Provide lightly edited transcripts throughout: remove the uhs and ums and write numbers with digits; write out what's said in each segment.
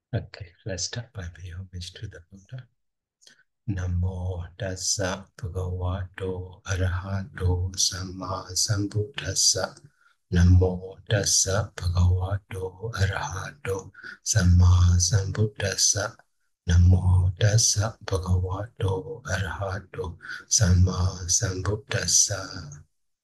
Okay, let's start by paying homage to the Buddha. Namo tassa bhagavato arahato samma sambuddhassa. Namo tassa bhagavato arahato samma sambuddhassa. Namo tassa bhagavato arahato samma sambuddhassa.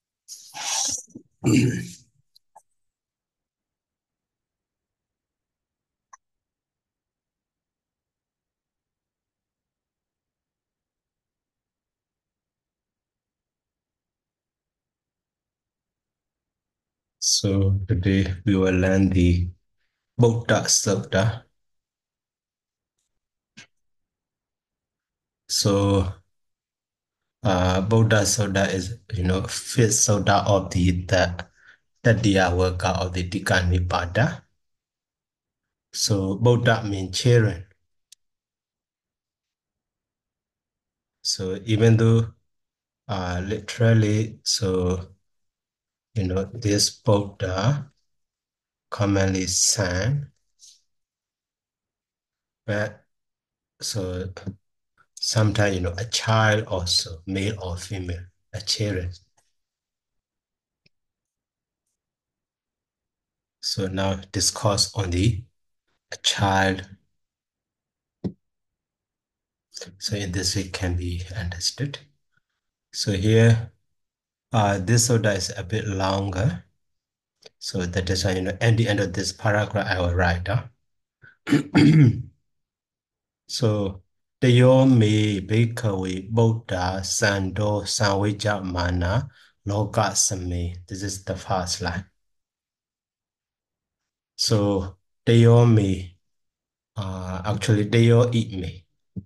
So today we will learn the Buddha Sutta. So Buddha Sutta is, fifth Sutta of the Tadiya Worka of the Tika Nipada. So Buddha means children. So even though literally, so this Buddha commonly son, but so sometimes a child also, male or female, a children. So now discuss on the child. So in this way can be understood. So here, this Sutta is a bit longer. So that is why, at the end of this paragraph, I will write. So, Tayo me bhikkhave Buddha sando savija mana loka same. This is the first line. So, Tayo me, actually, Tayo eat me.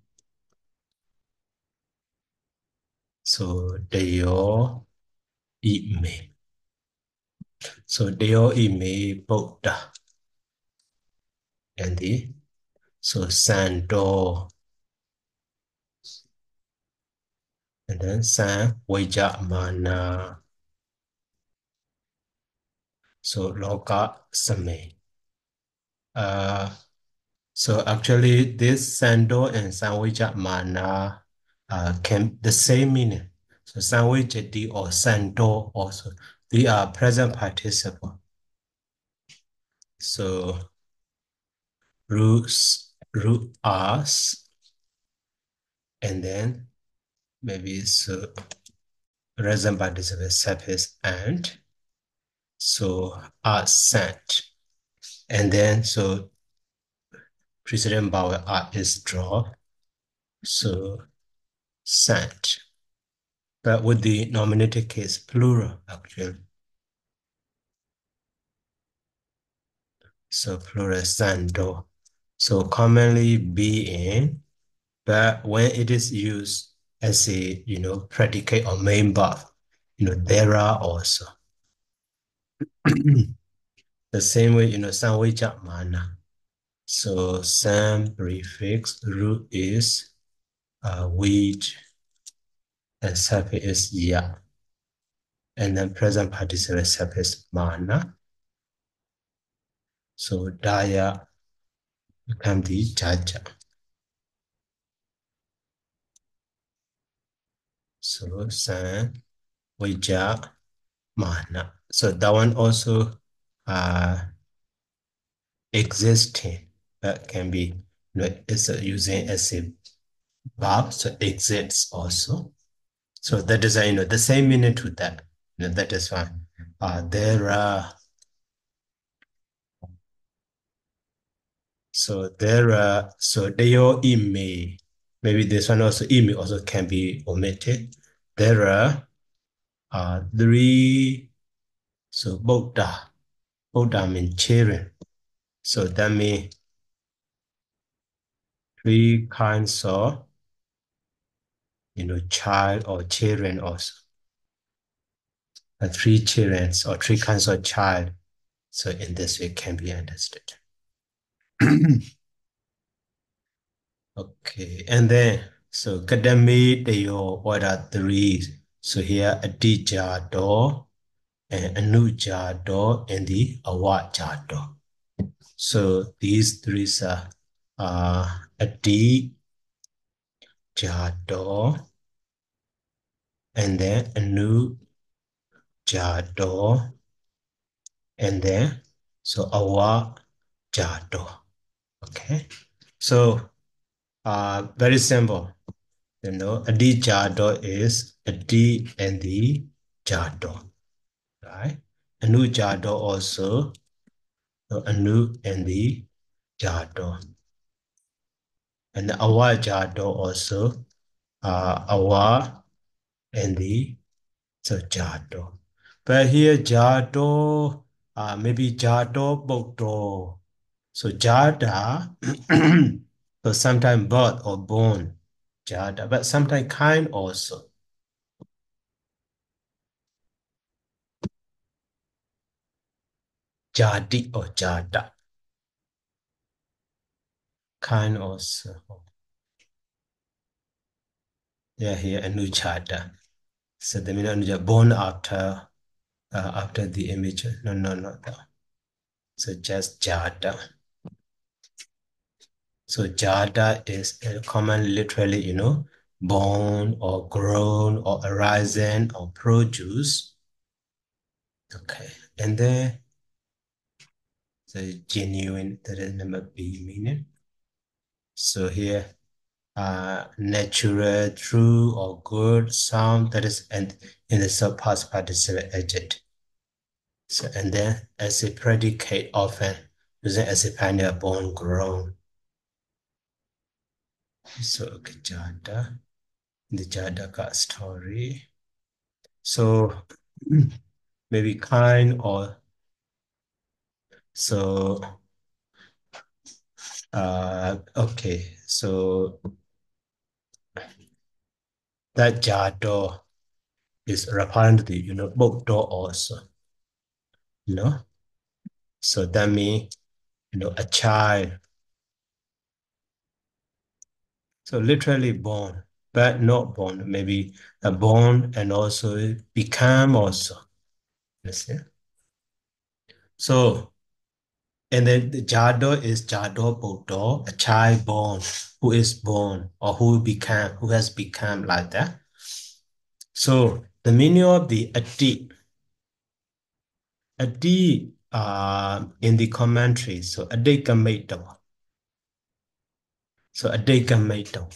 So, Tayo eat me. So, Tayo eat me Buddha. And so sando. And then san vija mana. So loka same. So actually this sando and sandwich mana can the same meaning. So sandwich or sando also. They are present participle. So root us, and then maybe so present participle surface and so are sent. And then so precedent vowel R is draw. So sent. But with the nominative case, plural actually. So plural sando. So commonly being, but when it is used as a predicate or main verb, there are also. The same way, sandwich mana. So sam prefix root is wheat and suffix is ya. And then present participle suffix mana. So daya become the jaja. So san vija mana. So that one also existing, that can be it's using as a verb, so exists also. So that is the same meaning to that. That is fine. There are so they all ime. Maybe this one also ime also can be omitted. There are three. So Buddha means children. So that means three kinds of child or children also. Three children or three kinds of child. So in this way can be understood. Okay, and then so Kadami Deyo, what are three? So here Adija Do and Anuja Do and the Awaja Do. So these three are Adi Jado, and then Anu Jado, and then so Awa Jado. Okay, so very simple. Adi Jado is Adi and the Jado, right? Anu Jado also, so Anu and the Jado, and Awa Jado also, Awa and the so Jado. But here Jado, maybe Jado Bokdo. So Jada, so sometimes birth or born, Jada, but sometimes kind also. Jadi or Jada, kind also. Yeah, here Anu Jada. So the meaning Anu born after the image. No, no, no, no. So just Jada. So Jada is common literally, born or grown or arisen or produce. Okay. And then the genuine, that is number B meaning. So here, natural, true or good, sound, that is and in the subpast participle adjective. So and then as a predicate often using as a pioneer born grown. So okay, Jada. The Jadaka story. So maybe kind or so okay. So that Jado is apparently, book door also, you know. So that means, a child. So literally born, but not born, maybe a born and also become also. You see? So and then the Jado is Jado Bodo, a child born, who is born or who has become like that. So the meaning of the adi in the commentary, so adi kamaito. So adi kamaito.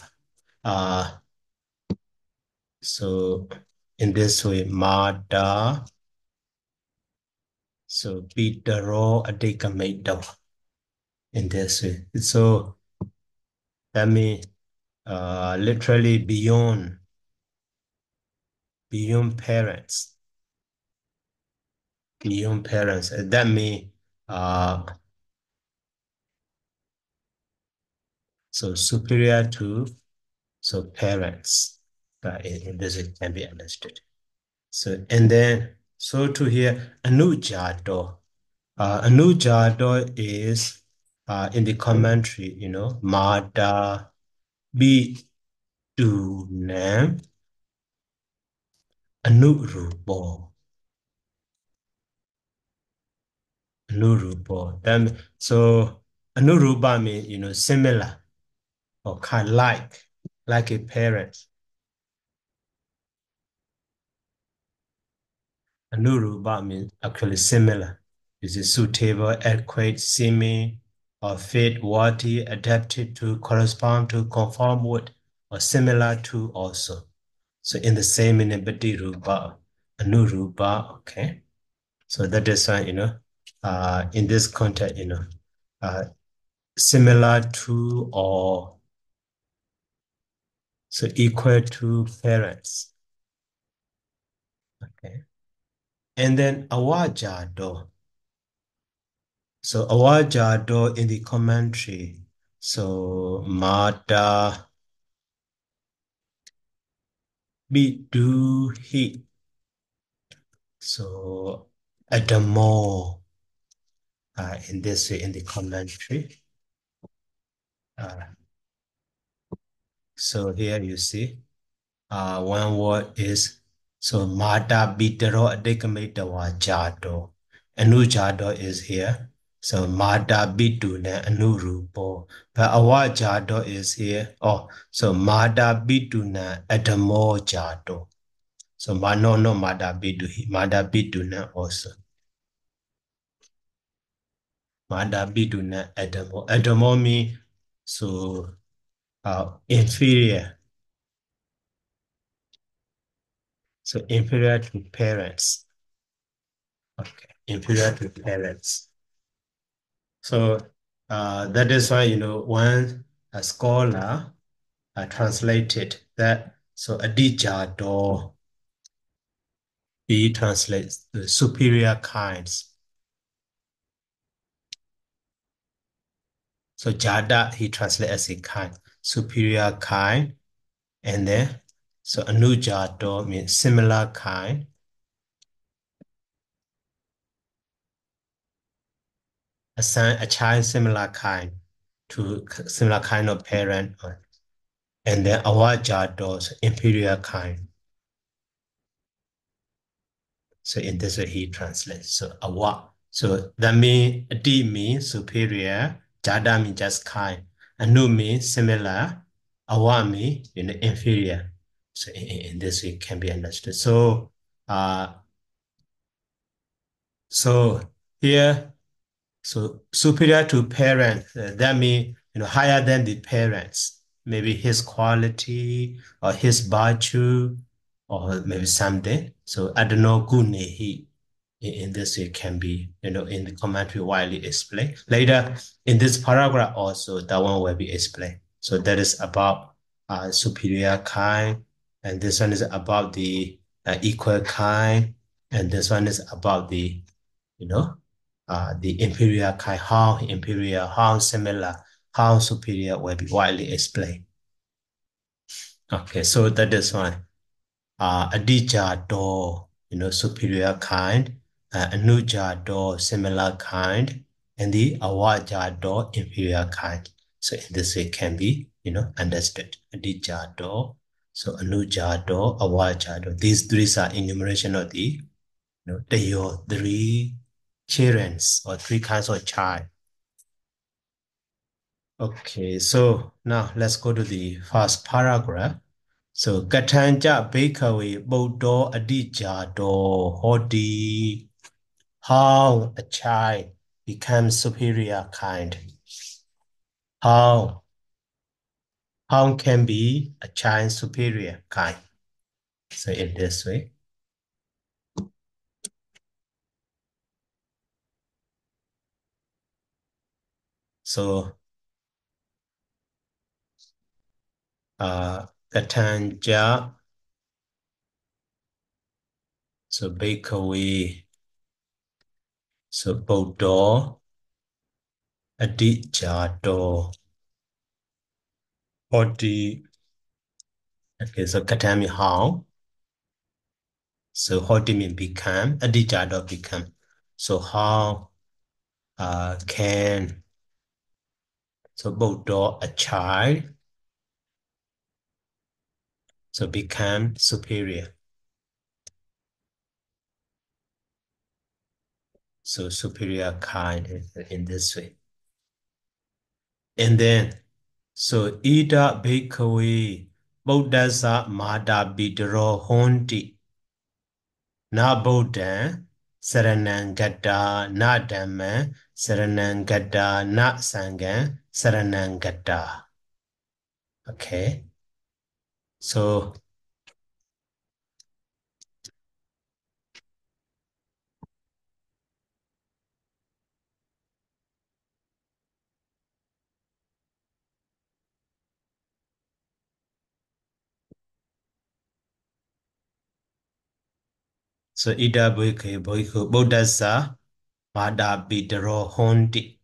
So in this way, Mada, so Pitaro adi kamaito in this way. So that means literally beyond parents. Beyond parents. That means so superior to so parents. In this it can be understood. So and then so to here Anujado. Anujado is in the commentary, Mada Bi Du Nam Anurubo. Anurubo. So Anuruba means similar or kind of like a parent. Anuruba means actually similar. Is it suitable, adequate, seeming, or fit, worthy, adapted to, correspond to, conform with, or similar to also. So in the same meaning, Badiruba, Anuruba, okay. So that is why, in this context, uh, similar to or so equal to parents. Okay. And then awajado. So awajado in the commentary. So mada biduhi. So adamo in this way in the commentary. So here you see one word is so mada bitero adekamitawa jado. Anu jado is here. So Mada Biduna Anurupo. But Awa Jado is here. Oh, so Mada Biduna Adamo Jado. So Mano no Mada Bidu, Mada Biduna also. Mada Biduna Adamo. Adamo means so inferior. So inferior to parents. Okay. Inferior to parents. So that is why, when a scholar translated that, so Adija do, he translates the superior kinds. So Jada, he translates as a kind, superior kind. And then, so Anuja do means similar kind. Assign a child similar kind to similar kind of parent. And then Awaja do, so inferior kind. So in this way, he translates. So awa. So that means di means superior, jada means just kind, anu means similar, awa means inferior. So in this way, it can be understood. Uh, so here, so superior to parent, that means higher than the parents. Maybe his quality or his virtue or maybe something. So I don't know, gunehi. In this it can be in the commentary widely explained later in this paragraph also that one will be explained. So that is about superior kind, and this one is about the equal kind, and this one is about you know the inferior kind, how inferior, how similar, how superior will be widely explained. Okay, so that is one. Adija do, superior kind, Anuja do, similar kind, and the Awaja do, inferior kind. So in this way can be, understood. Adija do, so Anuja do, Awaja do. These three are enumeration of the three children or three kinds of child. Okay, so now let's go to the first paragraph. So Katanja Bakery Bodo Adijado Hodi, how a child becomes superior kind. How how can be a child superior kind? So in this way. So Katanja, so Bakery, so Bodo Adijado Hodi. Okay, so Katami how? So Hodi mean become, Adijado become. So how can so Bodo a child so become superior. So superior kind in this way. And then so Ida Bhikkhave Buddhasa Mada Bidro Honti Na Buddha Saranangata Na Dhamma Saranangata Na Sangha Saranangata. Okay. So Ida Bhikkhave Buddhasa Mada Bidro Honti.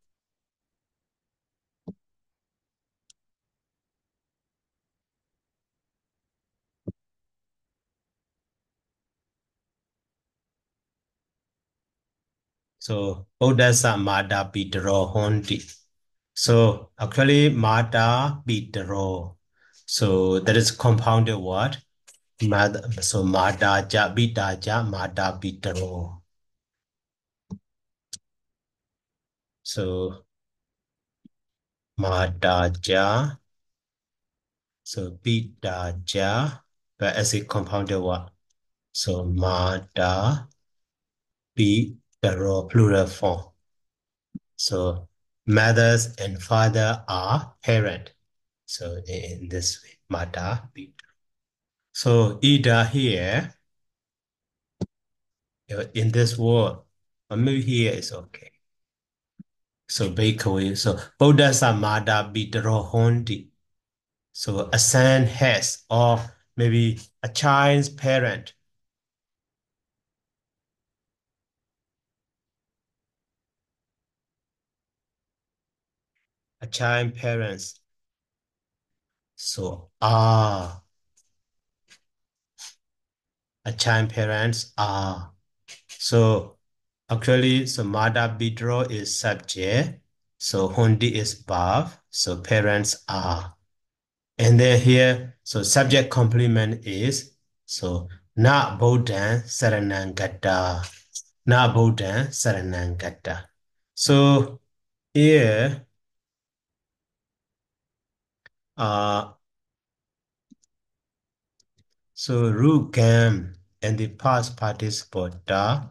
So Buddhasa Mada Bidro Honti. So actually Mada Bidro. So that is compounded word. Mada, so Mada Ja Bidaja Mada Bidro. So Madaja. So Bidaja. But as a compounded word. So Mada Bidaro plural form. So mothers and father are parent. So in this way, Mada Bidaro. So Ida here, in this word, or maybe here is okay. So bakery. So Bodhasa Mada Bidaro Hondi. So a son has, or maybe a child's parent. A child parents. So a child parents are. So actually, so Mada Bidro is subject. So Hundi is verb. So parents are. And then here, so subject complement is, so Na Bodhan Saranangata. Na Bodhan Saranangata. So here, uh, so Rugam and the past participle da.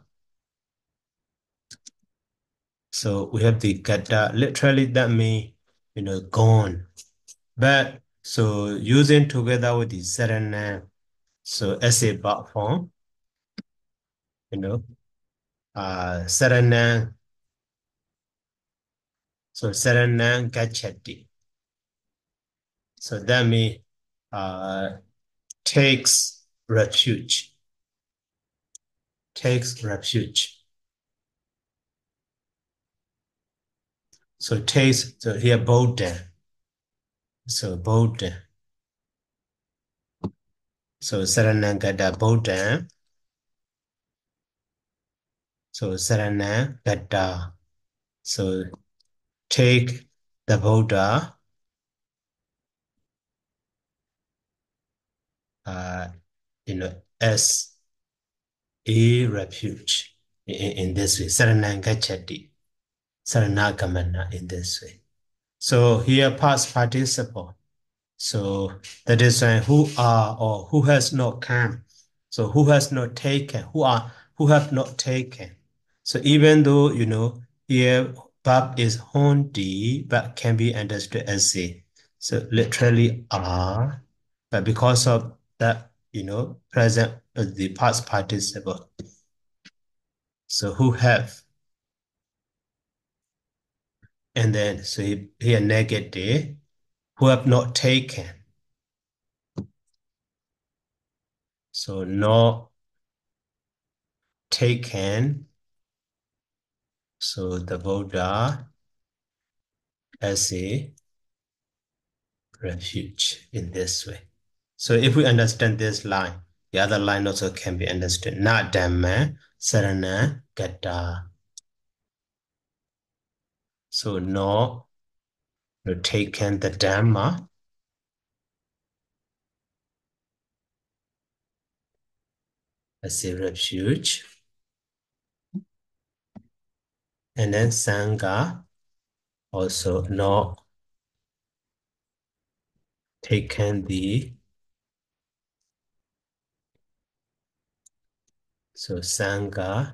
So we have the gata. Literally that means, gone. But so using together with the Saranang, so as a verb form, you know, Saranang, so Saranang Gachati. So that means uh, takes refuge, takes refuge. So takes, so here Bodhan, so Bodhan. So Saranangata Bodhan, so Saranangata. So take the Buddha, uh, as a refuge in this way. Saranangachati, Saranagamana in this way. So here past participle. So that is who are or who has not come. So who has not taken, who have not taken. So even though, here verb is hondi, but can be understood as a. So literally are, but because of that, present the past participle. So who have, and then so here negative, who have not taken. So not taken. So the Buddha as a refuge in this way. So if we understand this line, the other line also can be understood. Na Dhamma Sarana Gata. So no, taken the Dhamma as a refuge. And then Sangha also not taken the, so Sangha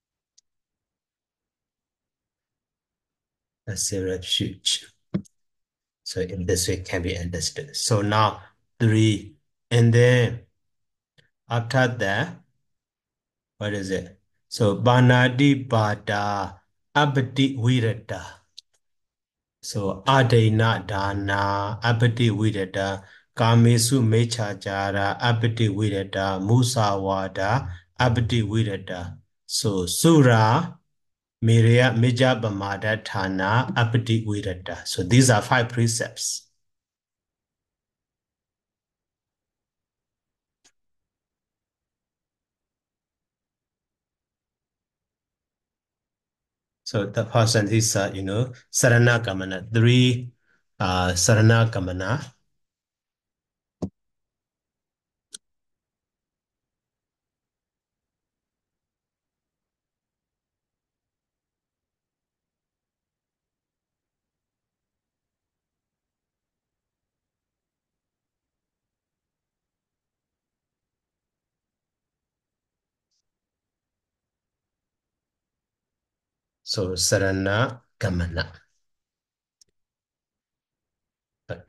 as a refuge. So in this way can be understood. So now 3. And then after that, what is it? So Banadi Bada Abati Virata. So Adena Dana Abati Virata. Kamesu Mechajara Abati Virata. Musawada Abati Virata. So Sura Miria Mijabamada Thana Abati Virata. So these are 5 precepts. So the person is, Saranagamana, 3 Saranagamana. So Sarana Gamana. Okay.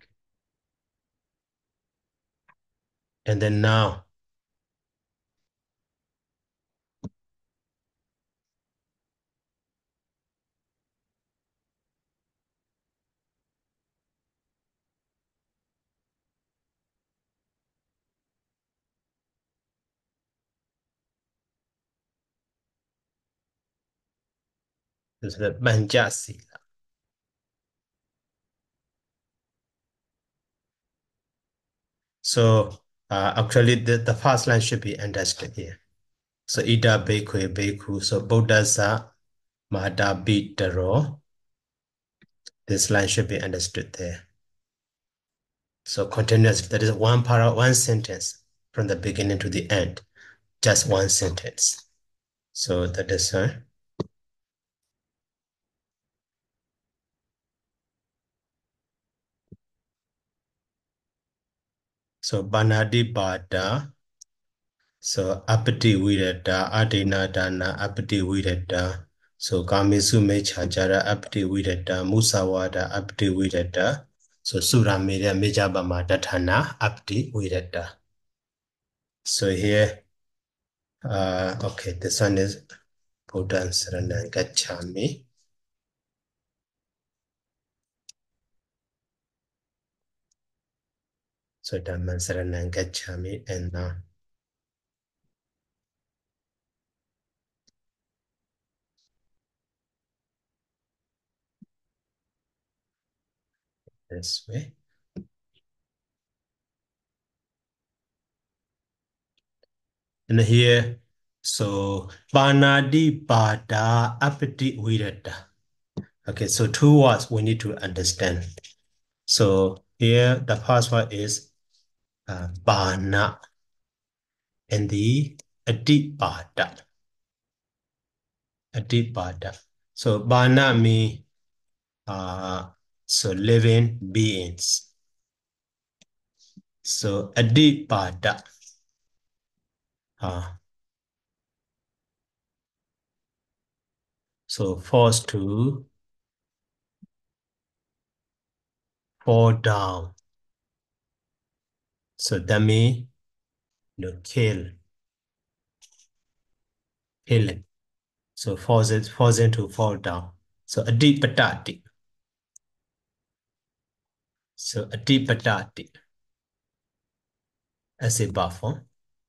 And then now, this is the Banjasi. So actually the first line should be understood here. So Ida Bekwe Beku. So Bodhasa Mahada Bitaro. This line should be understood there. So continuous, that is one sentence from the beginning to the end. Just one sentence. So that is so Banadi Bada. So apati virata, adena dana, apati virata. So kamisu me chajara, apati virata, musawada, apati virata. So suramira mejabama datana, apati virata. So here, okay, this one is Buddha Saranang Gacchami. So Dhamman Saranang Gacchami, and this way. And here, so Banadi Bada Apati Virata. Okay, so two words we need to understand. So here the first one is Bana and the Adipada. Adipada. So Bana means so living beings. So Adipada. Uh, so forced to fall down. So that means kill, killing. So forcing to fall down. So Adipatati. So Adipatati as a verb form.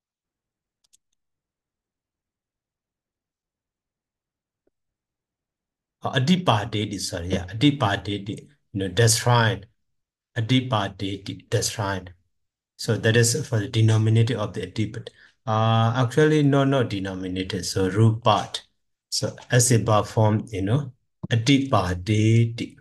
Adipati, sorry, yeah, Adipati, that's right. Adipati, that's right. So that is for the denominator of the adipati. Actually, no denominator. So root part. So as a verb form, adipati,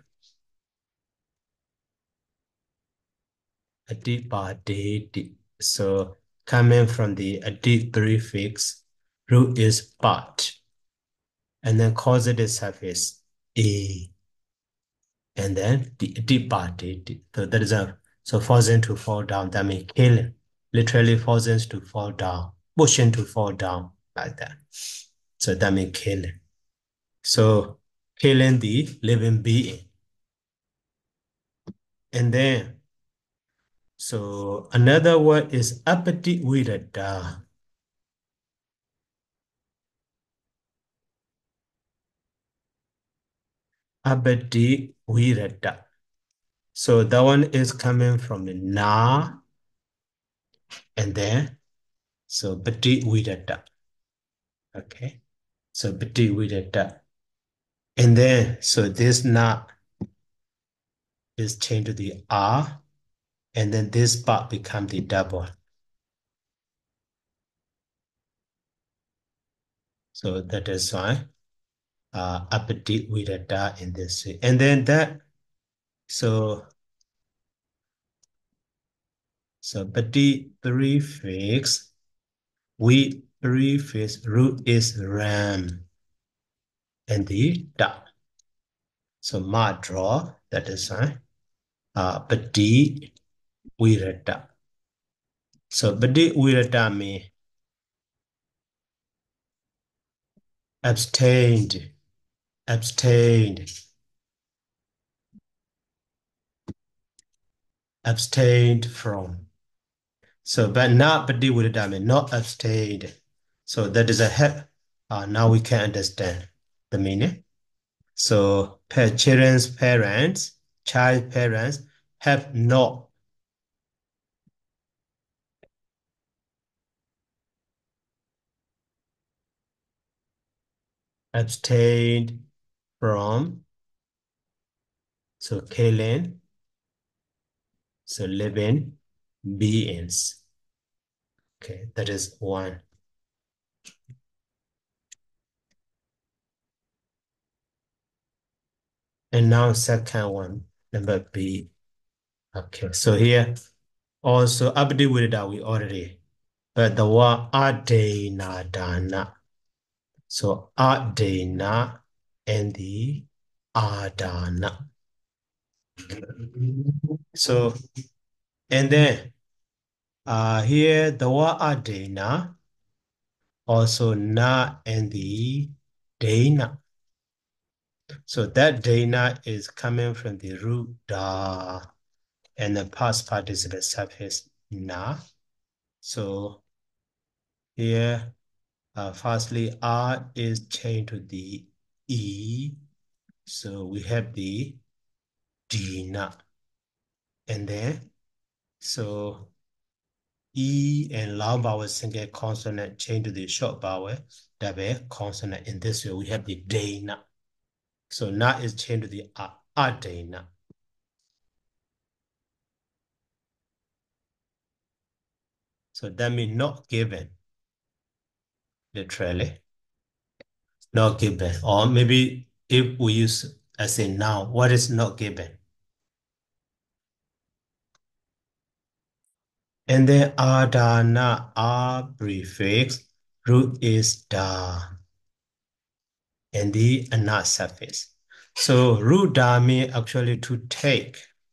adipati. So coming from the adip prefix, root is part, and then causative suffix a, and then the adipati. So that is so forcing to fall down. That means killing. Literally forcing to fall down, pushing to fall down like that. So that means killing. So killing the living being. And then, so another word is apati virata. Apati virata. So that one is coming from the na, and then, so pati virata. Okay. So pati virata. And then, so this na is changed to the R, and then this part become the double. So that is why apati virata in this way. And then that, so pati prefix, we prefix root is ram and the da. So ma draw, that is why pati virata. So pati virata means abstained, abstained, abstained from. So, but not badi with dame, not abstained. So that is a help. Now we can understand the meaning. So children's parents, child parents have not abstained from, so killing, so living beings. Okay, that is one. And now second one, number B. Okay, so here also abdi with that we already, but the word adena dana. So adena and the adana. So and then here the word adena, also na and the dana. So that dana is coming from the root da and the past participle suffix na. So here, firstly, R is changed to the E. So we have the dina. And then, so E and long vowel single consonant change to the short vowel double consonant. In this way, we have the dana. So na is changed to the dana. So that means not given, literally. Not given. Or maybe if we use as a noun, what is not given? And then adana, prefix, root is da, and the ana suffix. So root da means actually to take,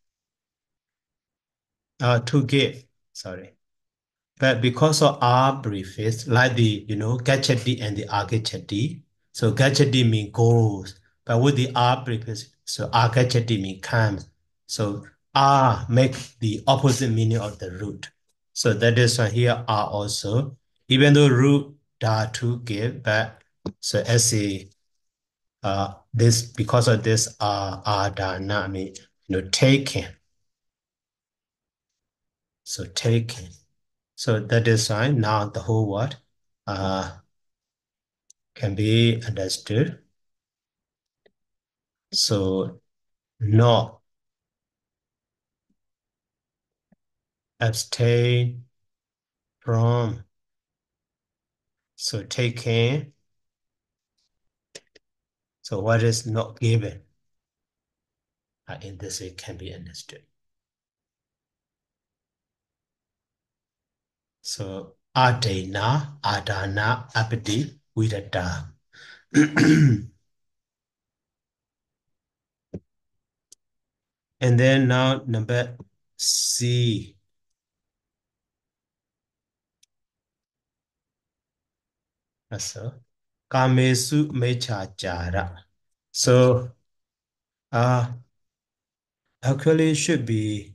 to give, sorry. But because of prefix, like the, gachati and the agachati, so gachati means goes, but with the prefix, so agachati means comes. So make the opposite meaning of the root. So that is why here are also, even though root da to give, but so as a this because of this da na mean taking. So taking. So that is why now the whole word can be understood. So not abstain from. So taking. So what is not given in this way can be understood. So adena, adana, abdi, vidata. And then now number C. So kamesu mecha jara. So actually it should be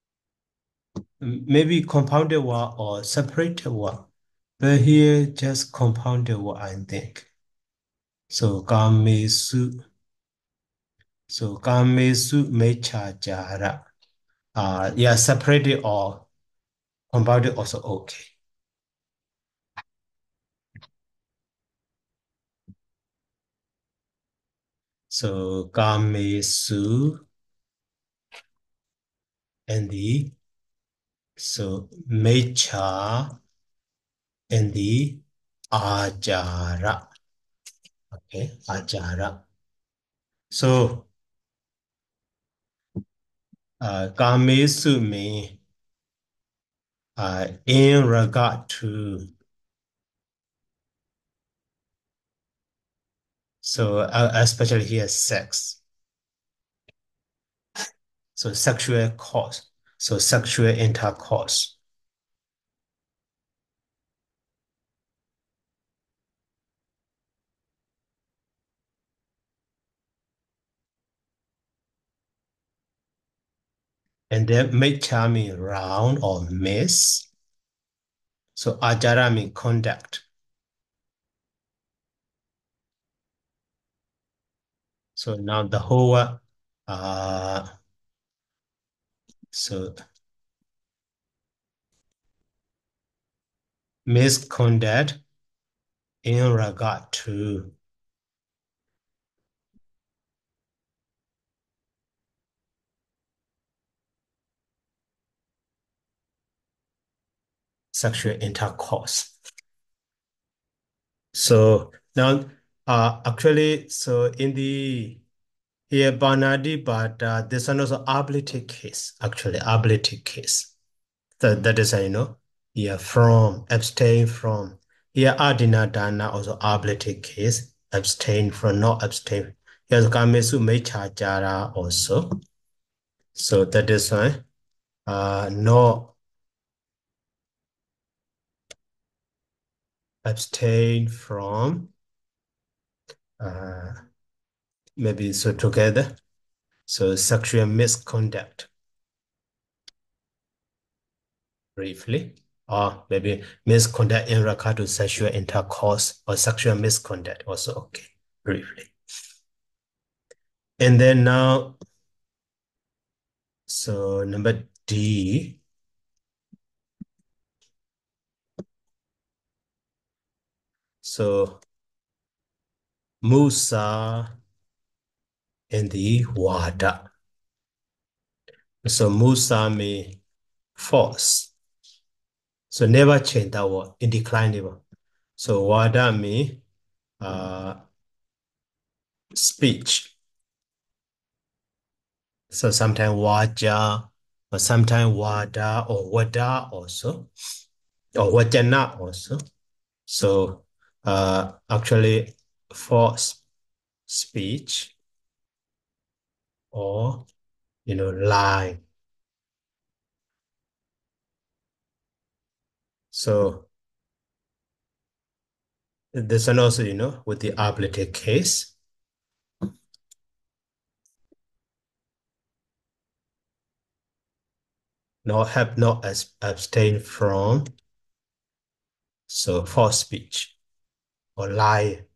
maybe compounded one or separated one. But here just compounded one, I think. So kamesu. So kamesu mecha jara. Yeah, separated or compounded also okay. So kamesu and the so mecha and the ajara. Okay, ajara. So kamesu mean in regard to. So especially here, sex. So sexual cause. So sexual intercourse. And then mecha mean round or mass. So ajara mean conduct. So now the whole so misconduct in regard to sexual intercourse. So now, actually, so in the here Barnardi, but this one also ability case, actually ability case. That is, yeah, from abstain from. Here Adina Dana also ability case, abstain from, not abstain. Here's Kamesu Mechajara also. So that is why no abstain from uh, maybe so together. So sexual misconduct briefly, or maybe misconduct in regard to sexual intercourse or sexual misconduct also okay, briefly. And then now, so number D, so Musa and the Wada. So Musa may force. So never change that word, in decline never. So Wada may speech. So sometimes Waja, or sometimes Wada or Wada also, or Wajana also. So actually force speech or lie. So this one also, with the ablative case, no have not abstain from, so false speech or lie.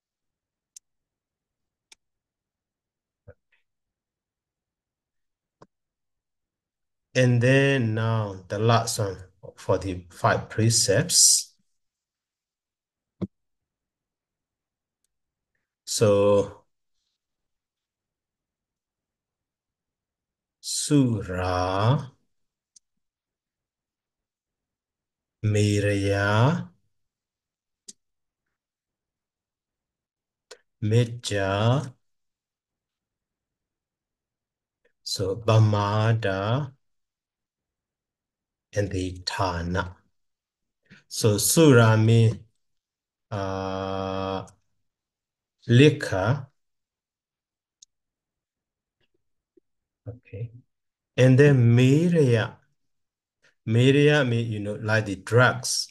And then now the last one for the 5 precepts. So Surah, Miraya, Meja, so Bamada, and the Tana. So Surah means liquor, okay. And then Miraya, Miraya means, like the drugs.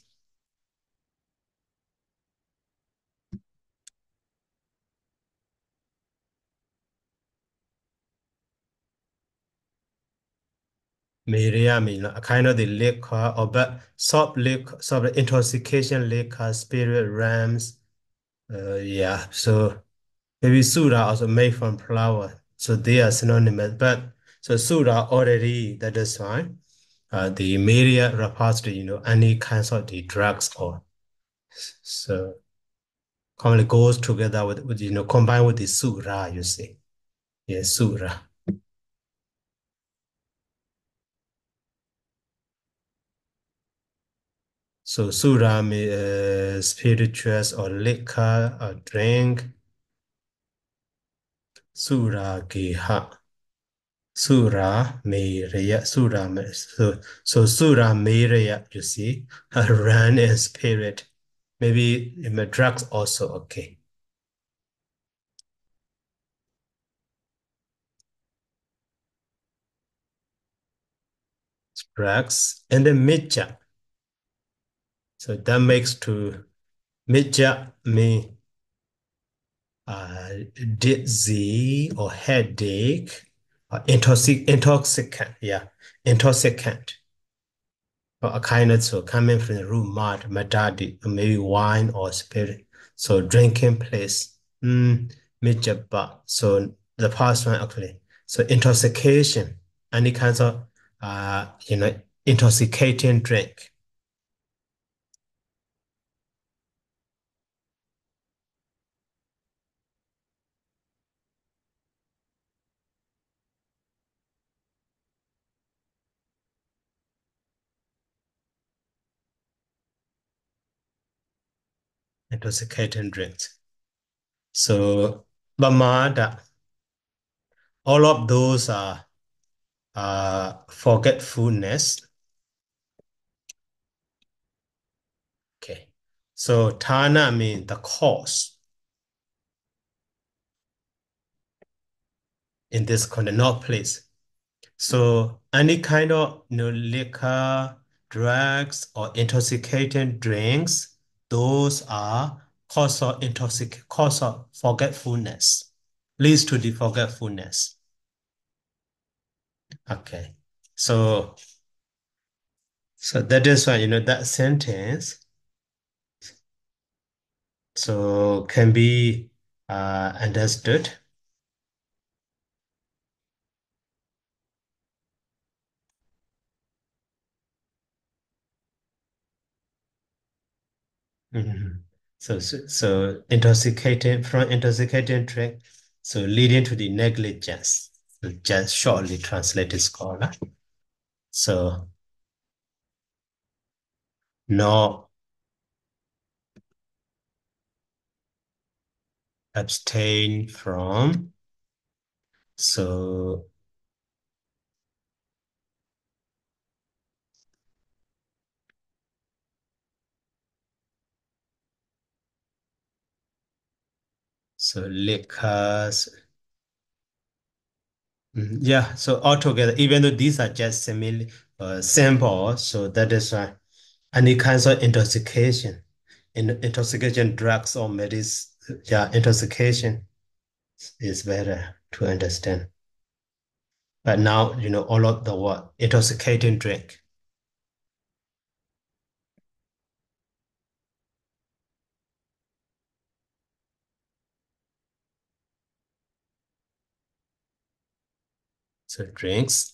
Miraya means kind of the liquor, or but soft liquor, sort of intoxication liquor, spirit realms. Yeah, so maybe Surah also made from flower. So they are synonymous. But so Surah already, that is fine. The media refers to, any kinds of the drugs or so commonly goes together with combined with the Surah, you see. Yes, Surah. So Surah means spirituous or liquor or drink. Surah Geha. Surah Mereya. So Surah Mereya, you see, run in spirit. Maybe in the drugs also, okay. Drugs. And then Mitja. So that makes to Mitja mean dizzy or headache. intoxicant, yeah, intoxicant. Or a kind of so coming from the room, mad, madadi, maybe wine or spirit. So drinking place, mijaba. So the past one actually. So intoxication, any kinds of intoxicating drink. Intoxicating drinks. So Bamada, all of those are forgetfulness. Okay. So Tana means the cause in this kind of not place. So any kind of liquor, drugs, or intoxicating drinks, those are cause of forgetfulness, leads to the forgetfulness. Okay. So so that is why that sentence so can be understood. Mhm. So intoxicating drink, so leading to the negligence. So just shortly translated scholar. So no abstain from. So so liquors. Yeah, so altogether, even though these are just similar simple, so that is why any kinds of intoxication, intoxication drugs or medicine, yeah, intoxication is better to understand. But now, all of the what? Intoxicating drink. So drinks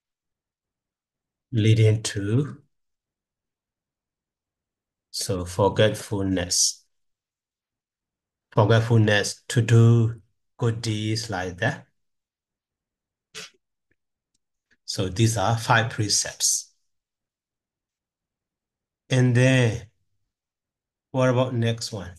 leading to so forgetfulness. Forgetfulness to do good deeds like that. So these are five precepts. And then what about next one?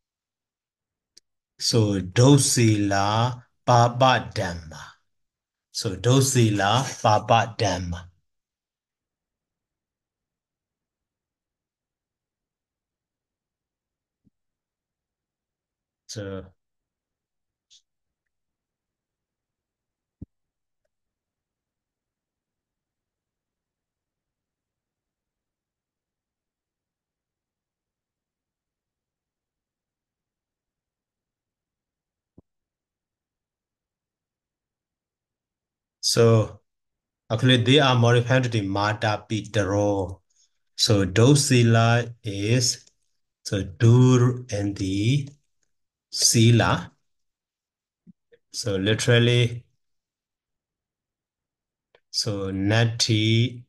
So dosila baba dhamma. So dosila baba dhamma. So so actually they are modified to the mata pitaro. So dosila is so dur and the sila. So literally, so nati,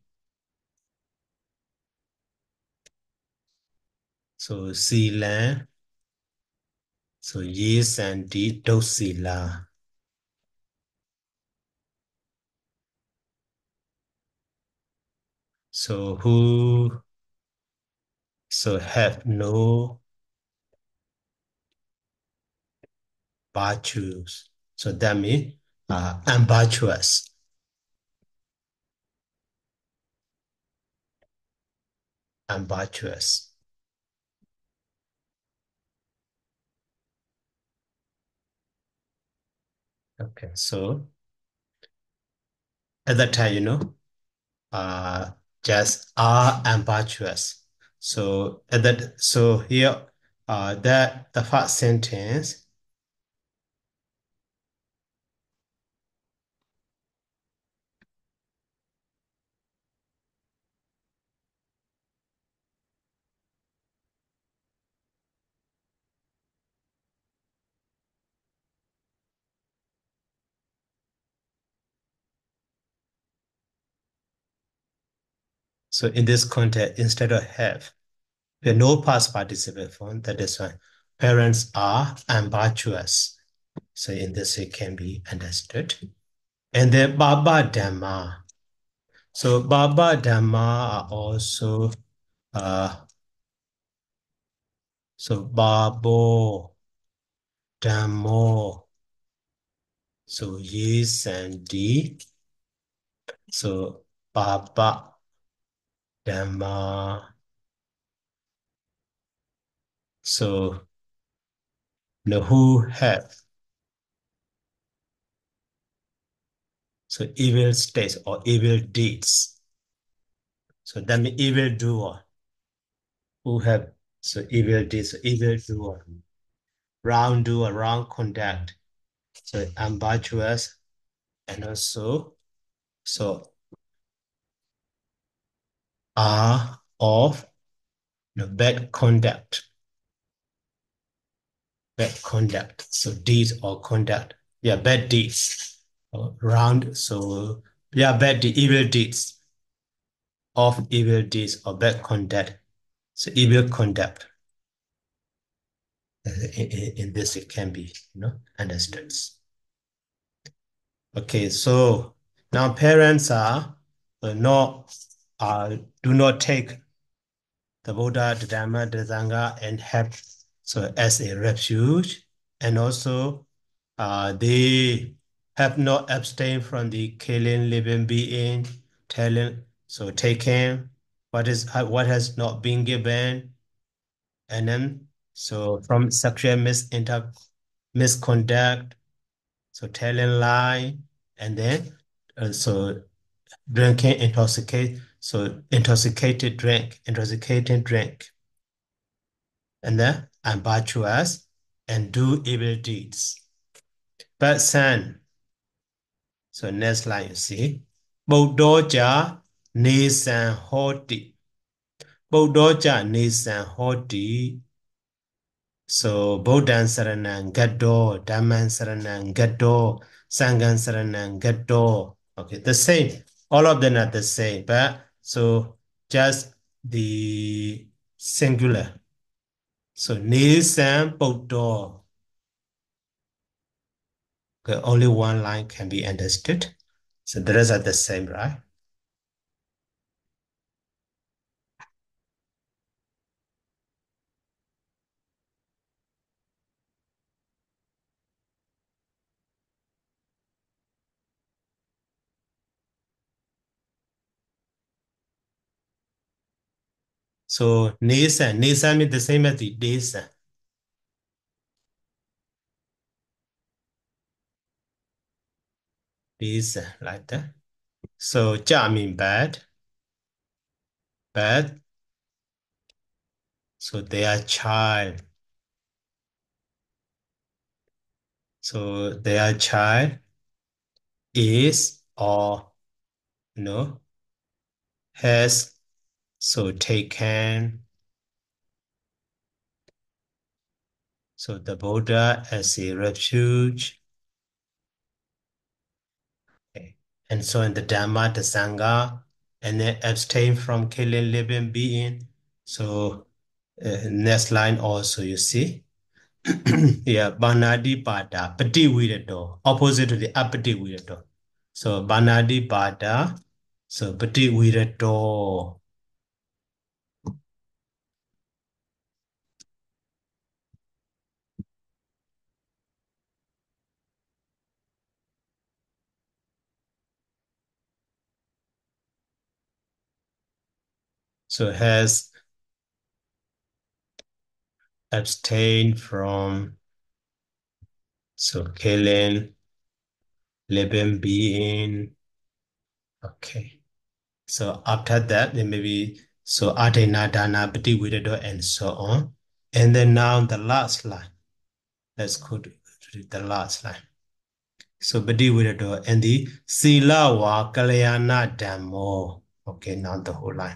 so sila, so yes and the dosila. So who so have no virtues. So that means ambiguous, ambiguous. Okay, so at that time, uh, just are ambiguous. So at that, so here, that the first sentence, So in this context, instead of have, we have no past participle form. That is why parents are ambiguous. So in this it can be understood. And then Baba Dhamma. So Baba Dhamma are also so Babo Dhammo. So yes and D. So Baba Dhamma. So who have. So evil states or evil deeds. So that means evil doer who have so evil deeds, so evil doer, wrong doer, wrong conduct. So ambiguous and also so are of bad conduct. Bad conduct. So deeds or conduct. Yeah, bad deeds. Round. So yeah, evil deeds. Of evil deeds or bad conduct. So evil conduct. In this it can be understood. Okay, so now parents are not do not take the Buddha, the Dhamma, the Sangha, and have so as a refuge, and also they have not abstained from the killing living being, telling so taking what has not been given, and then so from sexual misconduct, so telling lie, and then so drinking intoxicating drink, and then ambiguous and do evil deeds. But son, so next line you see, Bodhoja Nisan Hoti. Bodhoja Nisan Hoti. So Bodhan Saranang Gado, Dhamman Saranang Gado, Sanghan Saranang Gado. Okay, the same. All of them are the same, but so just the singular. So Nisan Bodho. Okay, only one line can be understood. So the rest are the same, right? So Nisan means the same as the Desan. Desan, like that. So Ja mean bad, bad. So they are child. So their child is or has so taken so the Buddha as a refuge. Okay. And so in the Dhamma, the Sangha, and then abstain from killing living being. So next line also you see. Yeah, Banadi Pada, Pati Virato, opposite to the Apati Virato. So Banadi Pada, so Pati Virato. So has abstain from so killing living being. Okay. So after that, then maybe so Adena Dana Pati Vidado and so on. And then now the last line. Let's go to the last line. So Pati Vidado and the Sila wa Kalyana Dhammo. Okay, now the whole line.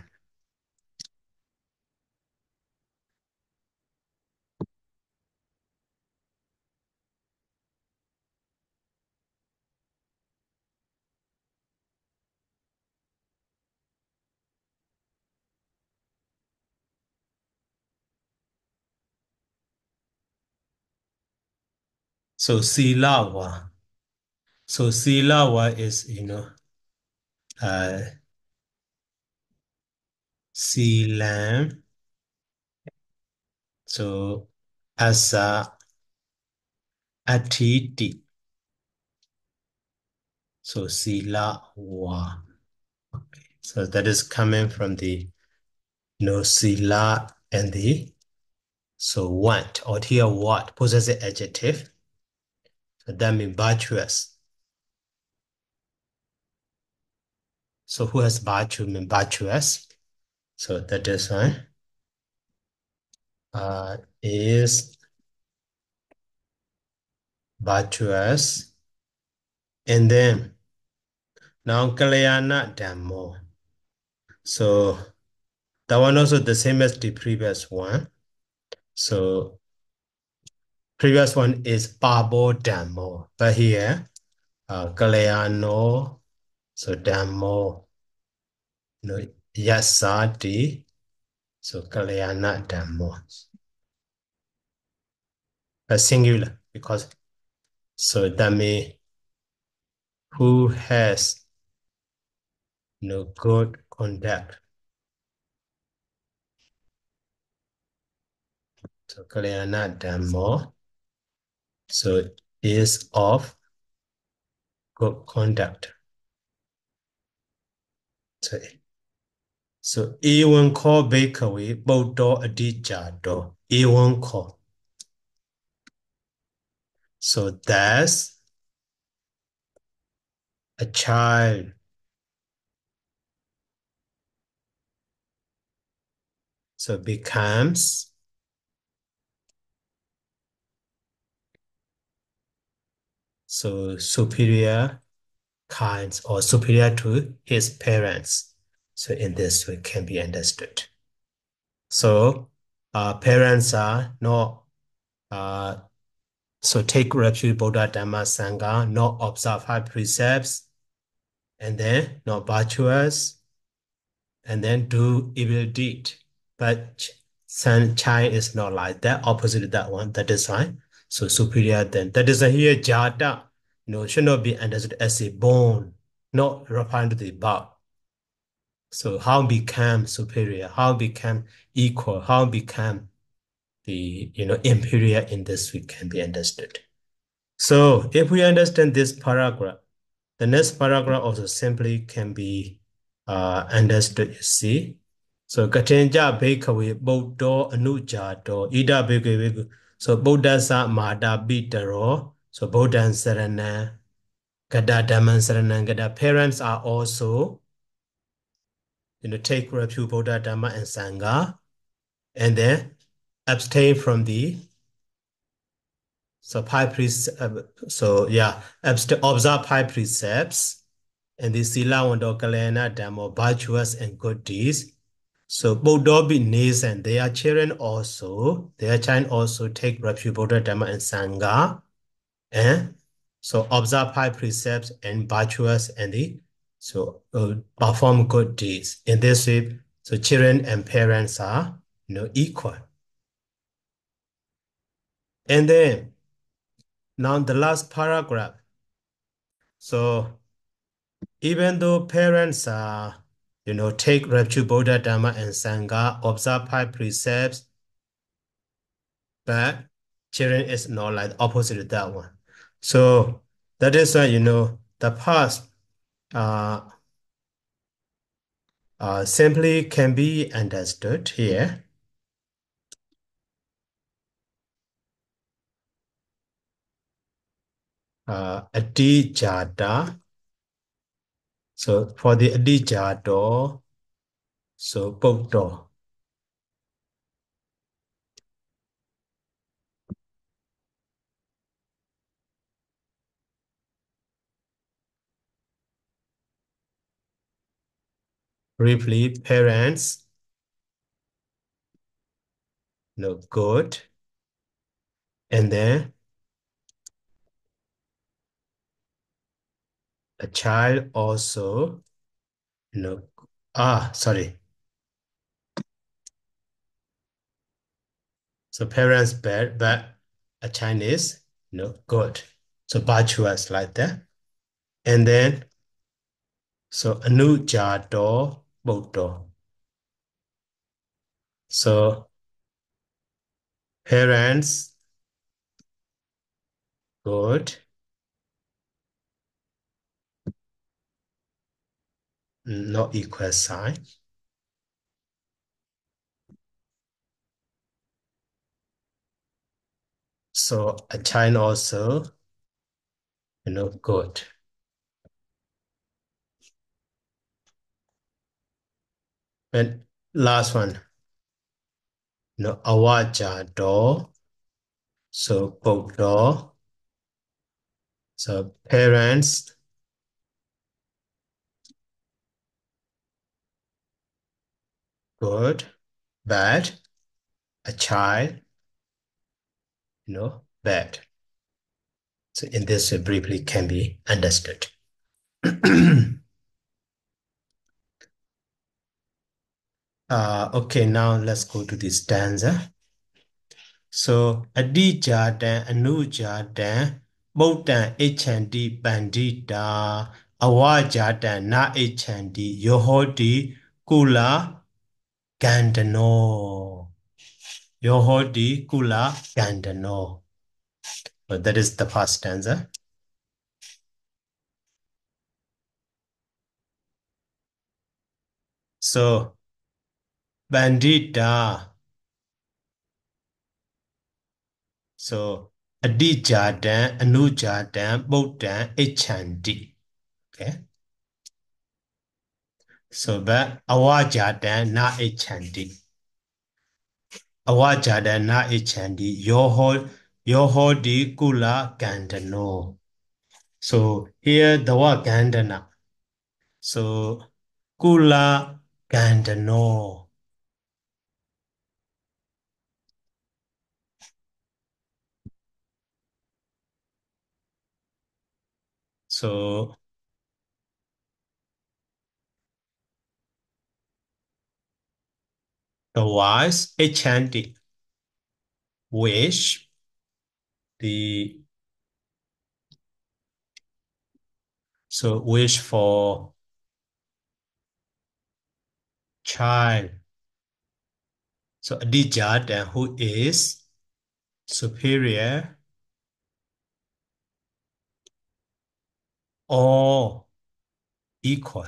So Silawa. So Silawa is, uh, Silam. So Asa Atiti. So Silawa. Okay. So that is coming from the Sila and the so want or here what possessive adjective. So that means virtuous. So who has virtue mean virtuous. So that is one. Is virtuous. And then now Kalyana Dhammo. So that one also the same as the previous one. So previous one is Pabo Dhammo. But here, Kalyano, so Dhammo, Yasati, so Kalyana Dhammo. A singular, because so that means who has no good conduct. So Kalyana Dhammo, so is of good conduct. So A1 call bakery, Bodo Adijado, A1 call. So that's a child. So becomes so superior kinds or superior to his parents. So in this way can be understood. So parents are not so take refuge Buddha Dhamma Sangha, not observe high precepts, and then not virtuous, and then do evil deed. But San Chai is not like that, opposite that one. That is fine. So superior then. That is a here jada. No, should not be understood as a bone, not referring to the above. So how become superior? How become equal? How become the inferior in this way can be understood. So if we understand this paragraph, the next paragraph also simply can be understood, you see. So Katinja Bhikkhave Bodho Anujato Ida Bhikkhave. So Bodhasa Mada Bitaro. So Bodhan Sarana Gada Dhamman Sarana Gada. Parents are also take refuge Bodha Dhamma and Sangha, and then abstain from the five precepts. Observe five precepts. And the Sila Wando Kalena Dhammo, virtuous and good deeds. So Bodhobi Nis and their children also, their child also take refuge Bodha Dhamma and Sangha. And so observe five precepts and virtuous and perform good deeds. In this way, so children and parents are equal. And then now the last paragraph. So even though parents are, take refuge Buddha, Dhamma, and Sangha, observe five precepts, but children is not like the opposite of that one. So that is why, the past simply can be understood here. Adijata. So for the Adijado, so Bodho. Briefly, parents, good. And then a child also, sorry. So parents bad, but a Chinese good. So virtuous like that. And then, so anujato bodo. So parents, good. No equal sign. So a child also, good. And last one, awajato. So bodo. So parents, good. Bad. A child, bad. So in this way, briefly can be understood. Okay, now let's go to the stanza. So adijatan anujatan Bautan echandi pandita awajatan na echandi yohodi kula gandano. Yohodi kula gandano. So that is the first stanza. So bandita. So adijatan anujatan Bautan echandi. Okay. So that awajatan na echandi. Awajada na echandi yohodi kula gandano. So here the word gandana. So kula gandano. So the wise echandi wish the wish for child. So adijada who is superior or equal.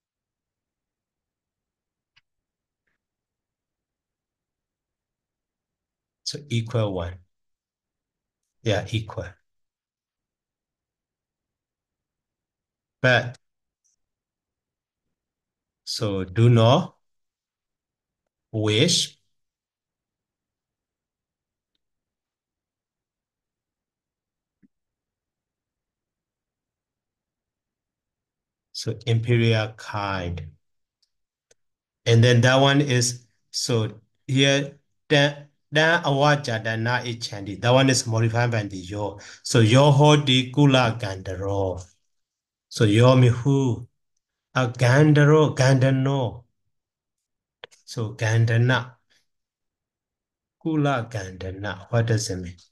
So equal one. Yeah, equal. But so do not wish. So imperial kind. And then that one is, so here, then awaja da na ichandi. That one is modified by the yo. So yo ho di kula gandaro. So yo mi who? A gandaro, gandano. So gandana. Kula gandana. What does it mean?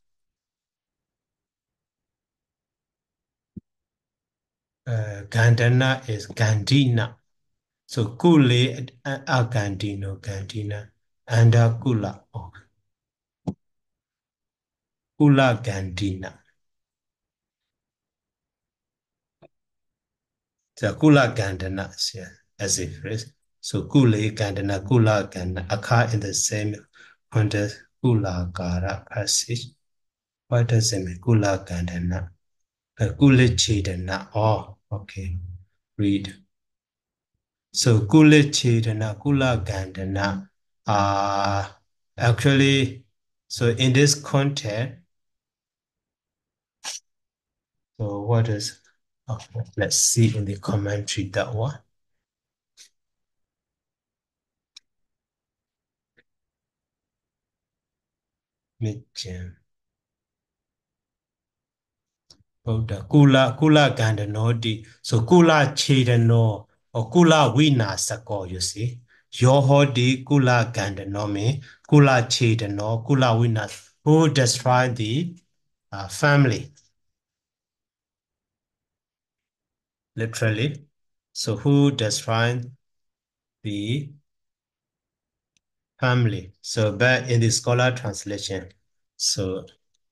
Gandana is gandina. So kule gandino, gandina. And kula. Oh, kula gandina. So kula gandana, yeah, as a phrase. So kule gandana, kula gandana occur in the same context. Kula gara passage. What does it mean? Kula gandana. Kule chedana. Oh, okay. Read. So kule chedana, kula gandana. Actually, so in this context, so what is? Oh, let's see in the commentary that one. Mid-Jam. Kula Gandanodi. So Kula Chedano or Kula Wina Sako, you see. Yohodi Kula Gandanomi, Kula Chedano, Kula Wina, who destroyed the family, literally. So who does find the family? So back in the scholar translation, so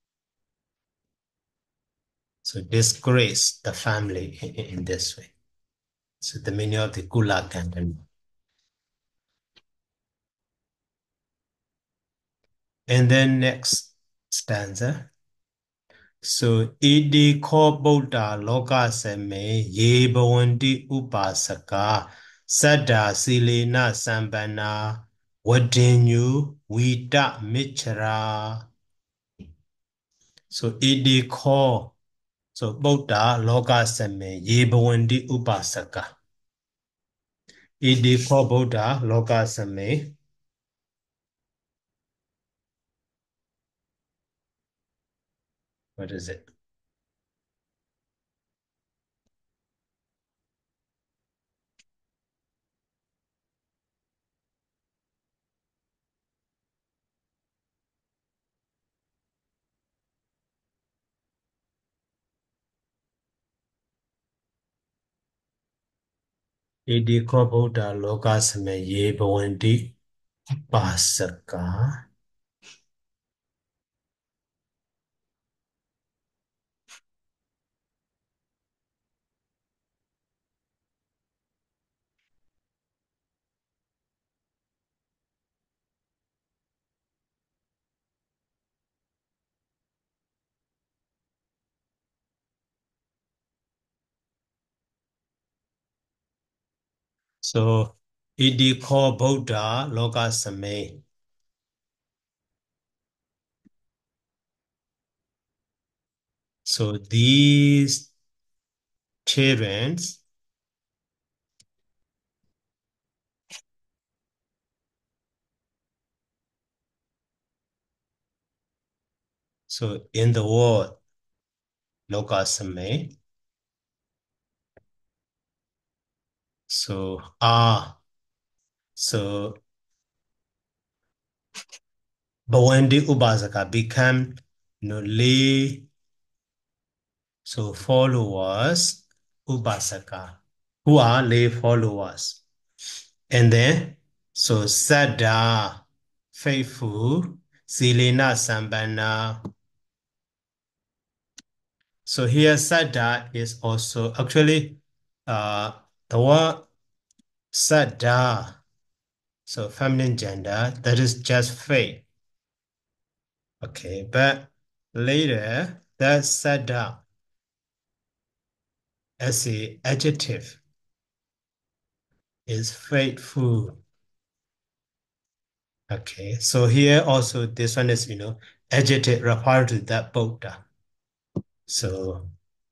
disgrace the family in this way. So the meaning of the gulag and then next stanza. So idi ko Buddha loka same ye bhavanti upasaka saddha silena sambana vadinyu vita michara. So idi ko so Buddha loka same ye bhavanti upasaka. Idi ko Buddha loka same. What is it? Idi ko Buddha loka same ye bhavanti upasaka. So idi ko Buddha loka same. So these children, so in the word lokasame, so so Bhavendi Upasaka become lay, so followers Upasaka, who are lay followers. And then so Sada, faithful, Silena Sambana. So here Sada is also actually the word Sada, so feminine gender, that is just faith. Okay, but later that Sada as a adjective is faithful. Okay, so here also this one is adjective referring to that Buddha. So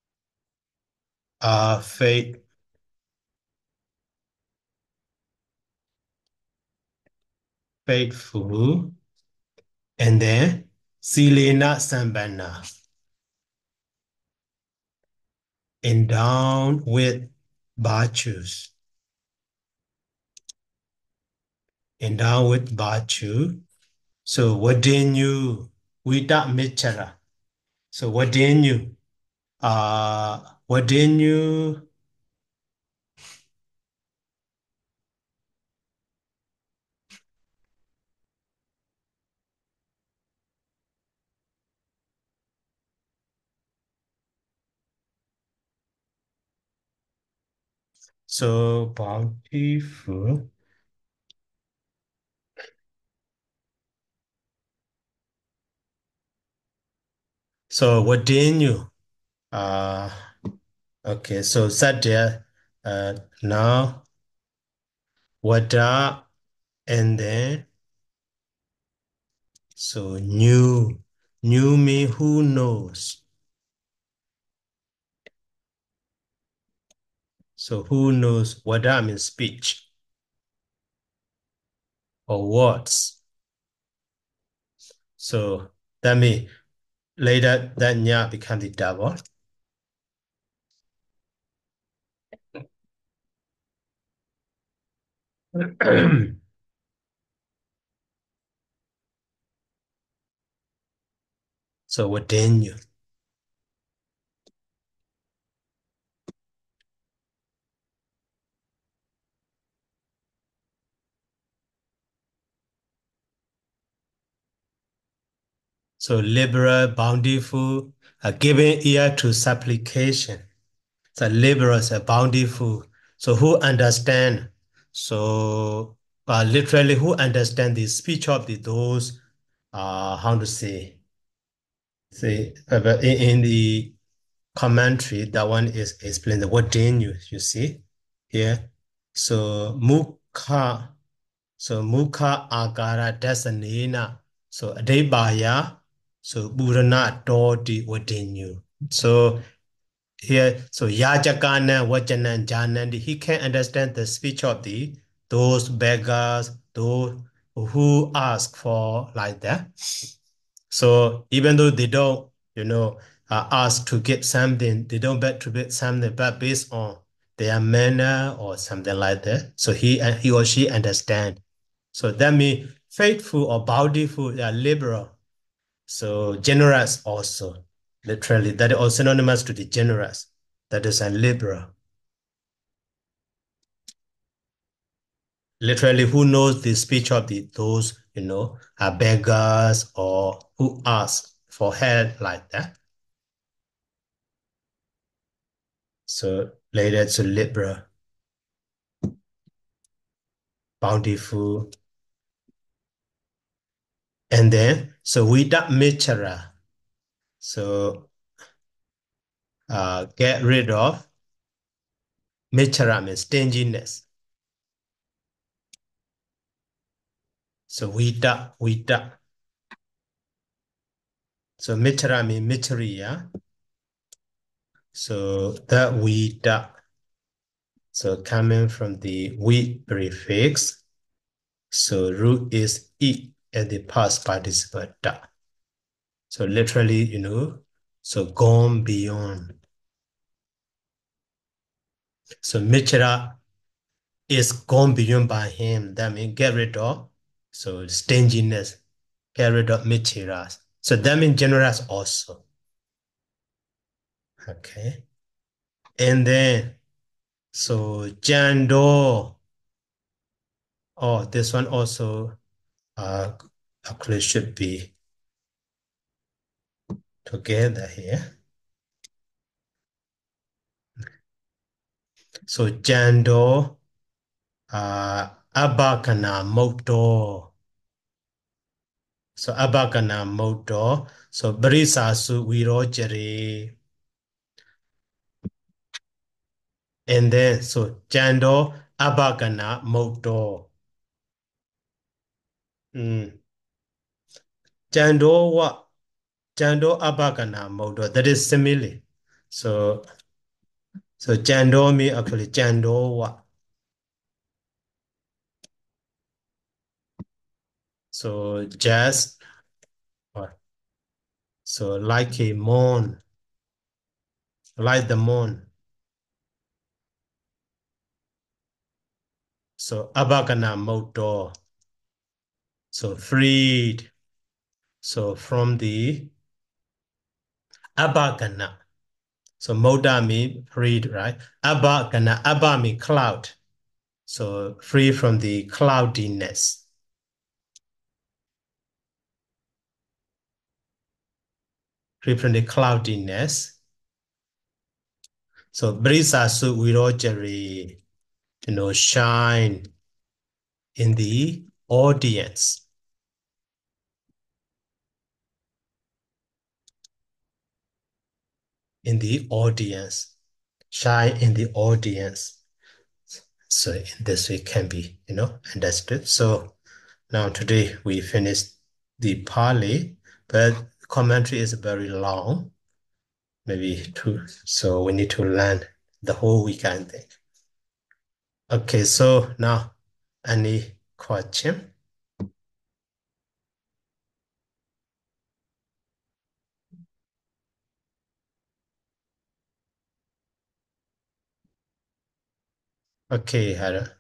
faith, faithful, and then Silena Sambana, endowed with virtues. Endowed with virtue. So Vadinyu Vita Michara. So Vadinyu. Vadinyu. So bountiful. So Vadinyu. Uh okay, so Satya now Vada and then so new me who knows. So who knows what that means speech or words. So that means later that nya become the double. So what then you? So liberal, bountiful, giving ear to supplication. So liberal, so bountiful. So who understand? So literally, who understand the speech of those? How to say in the commentary, that one is explained the word din you see here. So mukha, so mukha agara dasanena. So adebaya, so burana dodi wadinyu. So here, so yajakana wajanan janandi, he can understand the speech of those beggars, those who ask for like that. So even though they don't, ask to get something, they don't beg to get something, but based on their manner or something like that. So he or she understand. So that means faithful or bountiful, they are liberal. So generous also, literally, that is also synonymous to the generous. That is a liberal. Literally, who knows the speech of those, are beggars or who ask for help like that. So later to liberal, bountiful. And then, so without mitra, so get rid of mitra means stinginess. So without. So mitra means mitria. So that without. So coming from the we prefix. So root is e at the past participle da. So literally, so gone beyond. So mitra is gone beyond by him. That means get rid of. So stinginess, get rid of mithras. So that means generous also. Okay. And then, so jando. Oh, this one also actually should be together here. So jando, abakana moto. So abakana moto. So barisasu wirojere. And then, so jando abakana moto. Jando wa jando abakana moto. That is simile. So jando me actually jando wa. So just so like a moon, like the moon. So abakana moto. So freed. So from the abakana. So moda mean freed, right? Abakana, abba mean cloud. So free from the cloudiness. Free from the cloudiness. So brisasu wirojari, shine in the audience. In the audience. Shine in the audience. So in this way can be, understood. So now today we finished the Pali, but commentary is very long, maybe two. So we need to learn the whole weekend thing. Okay, so now any question? Okay, Hera.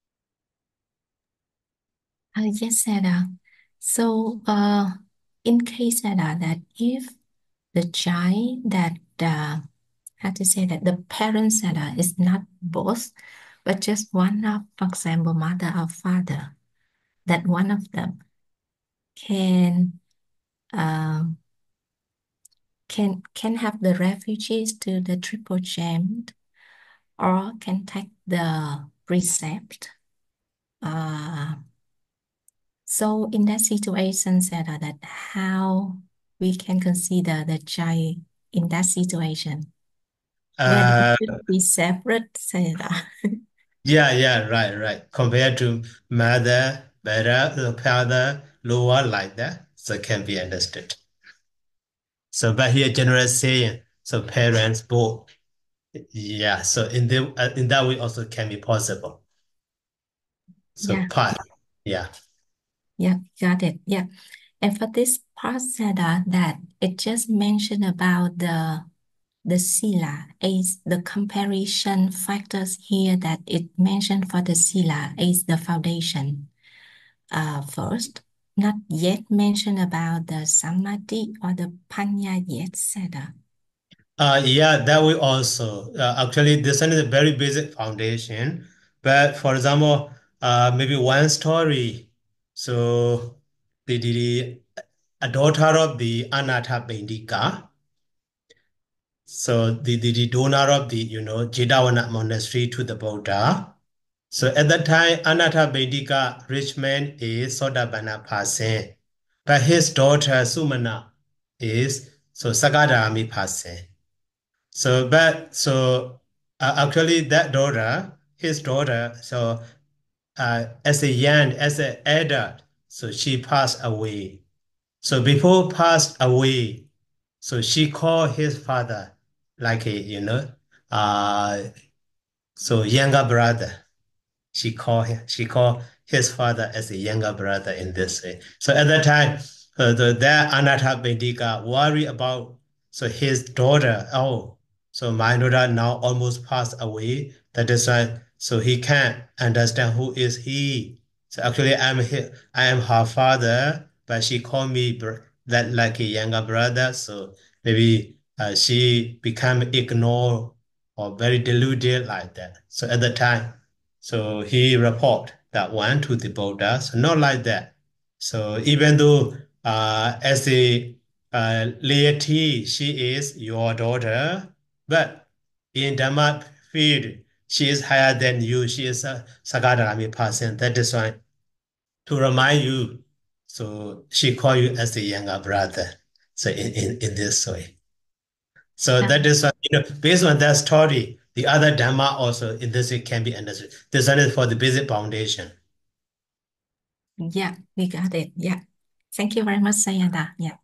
Yes, Sarah. So, in case that if the child that how to say that the parents is not both, but just one of, for example, mother or father, that one of them can um, can have the refugees to the triple gem or can take the precept. So in that situation, Sarah, that how we can consider the child in that situation, whether it Uh, should be separate, Sarah. yeah, right. Compared to mother, better, the father, lower like that, so can be understood. So, but here general saying, so parents both, yeah. So in that way also can be possible. So Yeah, part, yeah. yeah, got it. Yeah. And for this part, Sarah, that it just mentioned about the sila is the comparison factors here that it mentioned for the sila is the foundation. First, not yet mentioned about the samadhi or the panya yet, Sarah. Yeah, that way also. Actually, this one is a very basic foundation. But for example, maybe one story. So the a daughter of the Anatha Bindika. So the donor of the Jedawana monastery to the Buddha. So at that time, Anatha Bindika rich man is Sodabana person, but his daughter Sumana is so Sagadami person. Actually that daughter, his daughter, so as a young, as an adult, so she passed away. So before passed away, so she called his father like a, uh, so younger brother. She called his father as a younger brother in this way. So at that time, that Anatha Bendika worry about so his daughter. Oh, so my daughter now almost passed away. That is why so he can't understand who is he. So actually, I am her father, but she called me that like a younger brother. So maybe she become ignored or very deluded like that. So at the time. So he report that one to the Buddha. So not like that. So even though as a laity, she is your daughter, but in Dhamma field, she is higher than you. She is a Sagadagami person. That is why to remind you. So she call you as a younger brother. So in this way. So that is why, based on that story, the other Dhamma also in this way can be understood. This one is for the basic foundation. Yeah, we got it. Yeah. Thank you very much, Sayada. Yeah.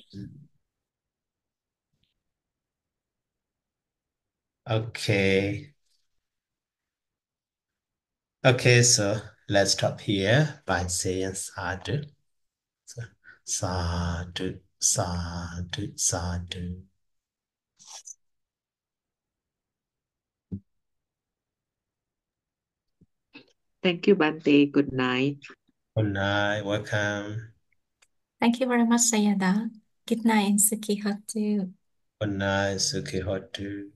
Okay. Okay, so let's stop here by saying sadhu. So, sadhu, sadhu, sadhu. Thank you, Bante. Good night. Good night, welcome. Thank you very much, Sayada. Good night and Suki Hot too. Good night, Sukhi Hotu.